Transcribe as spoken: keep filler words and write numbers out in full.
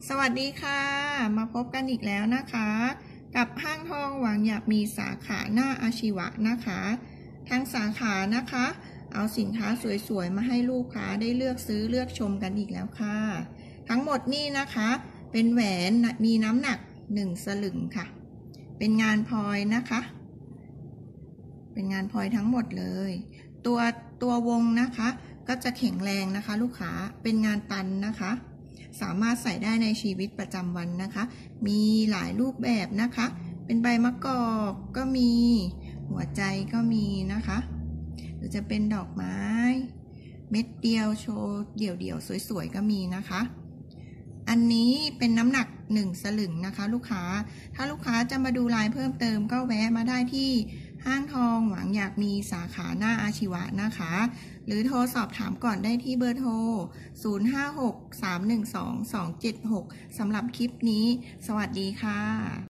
สวัสดีค่ะมาพบกันอีกแล้วนะคะกับห้างทองหวังอยากมีสาขาหน้าอาชีวะนะคะทางสาขานะคะเอาสินค้าสวยๆมาให้ลูกค้าได้เลือกซื้อเลือกชมกันอีกแล้วค่ะทั้งหมดนี่นะคะเป็นแหวนมีน้ำหนักหนึ่งสลึงค่ะเป็นงานพลอยนะคะเป็นงานพลอยทั้งหมดเลยตัวตัววงนะคะก็จะแข็งแรงนะคะลูกค้าเป็นงานตันนะคะสามารถใส่ได้ในชีวิตประจำวันนะคะมีหลายรูปแบบนะคะเป็นใบมะกอกก็มีหัวใจก็มีนะคะหรือจะเป็นดอกไม้เม็ดเดียวโชว์เดี่ยวๆสวยๆก็มีนะคะอันนี้เป็นน้ำหนักหนึ่งสลึงนะคะลูกค้าถ้าลูกค้าจะมาดูลายเพิ่มเติมก็แวะมาได้ที่ห้างทองหวังอยากมีสาขาหน้าอาชีวะนะคะหรือโทรสอบถามก่อนได้ที่เบอร์โทรศูนย์ ห้า หก สาม หนึ่ง สอง สอง เจ็ด หกสำหรับคลิปนี้สวัสดีค่ะ